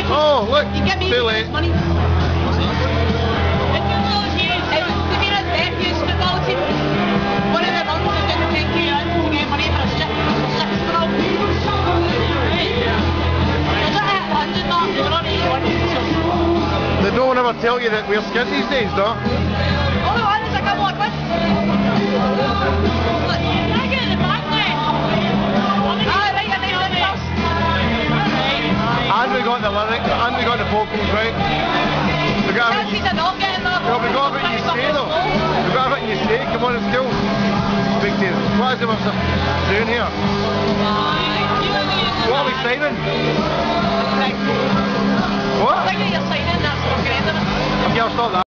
Oh, look, You give me too late. money. They don't ever tell you that we're skint these days, though. And we got the lyrics, and we got the vocals right. We got everything you say though. We got everything you say, come on, it's cool. Speak to you. What is it we're doing here? What are we signing? What? You're signing, that's the end of it. Yeah, I'll stop that.